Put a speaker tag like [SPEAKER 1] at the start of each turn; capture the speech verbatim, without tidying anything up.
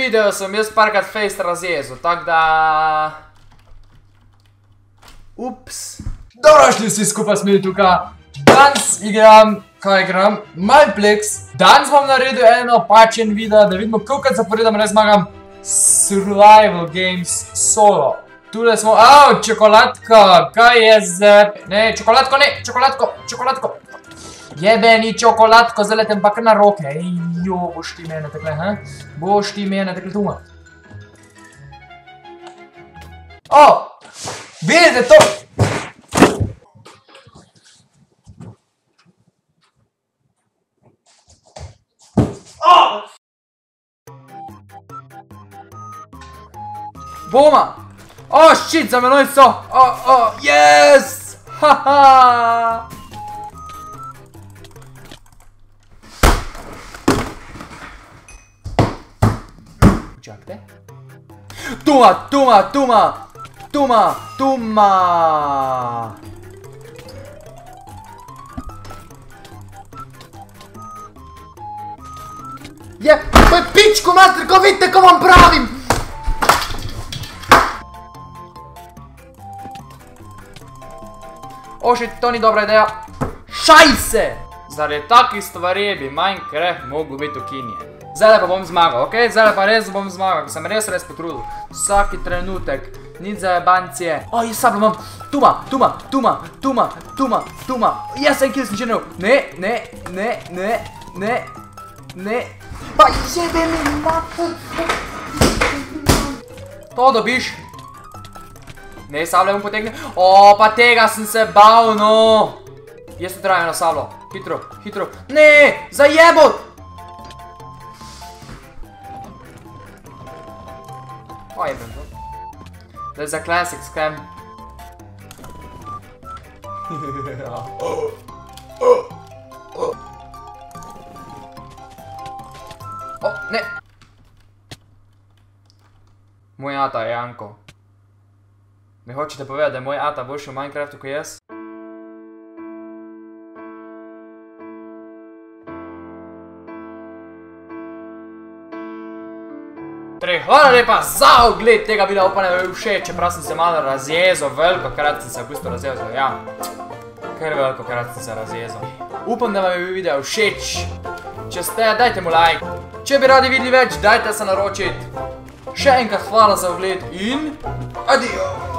[SPEAKER 1] videu sem jaz parkrat fejst razjezil, tako da... Ups. Dobrošli vsi skupaj smeli tukaj. Danes igram, kaj igram? Multiplex. Danes bom naredil eno pačen video, da vidimo, kolikrat zaporedom res zmagam Survival Games solo. Tule smo, au, čokoladka, kaj je zdaj? Ne, čokoladko, ne, čokoladko, čokoladko. Jebeni čokoladko, zdaj letem pa kar na roke. Ej, jo, boš ti mene takle, ha? Boš ti mene takle tuma. O, vidite to? Boma! O, shit, za menoj so! O, o, yes! Haha! Čakajte. Tuma, tuma, tuma! Tuma, tuma! Je, pa pičko mater, ko vidite, ko vam pravim! O, shit, to ni dobra ideja. Šajse! Zaradi takih stvari bi Minecraft mogel biti ukinjen. Zdaj pa bom zmagal, okej? Zdaj pa res bom zmagal, ko sem res res potrudil. Vsaki trenutek, nič za jebancije. O, jaz sablo imam. Tuma, tuma, tuma, tuma, tuma, tuma. Jaz sem kill sem činil. Ne, ne, ne, ne, ne, ne. Pa jebe mi mater. To dobiš. Ne, sablo bom potegnil. O, pa tega sem se bal, no. Jaz tu trajam na sablo. Hitro, hitro. Ne, zajebot. O, jebem to. To je za classic scam. O, ne. Moj ata je Janko. Mi hočete povedati, da je moj ata boljši v Minecraftu kot jaz? Torej, hvala lepa za ogled tega videa, upam, da je všeč, čeprav sem se malo razjezal, veliko krat sem se v bistvu razjezal, ja. Kar veliko krat sem se razjezal. Upam, da vam je video všeč. Če ste, dajte mu like. Če bi radi videli več, dajte se naročiti. Še enkrat hvala za ogled in adijo!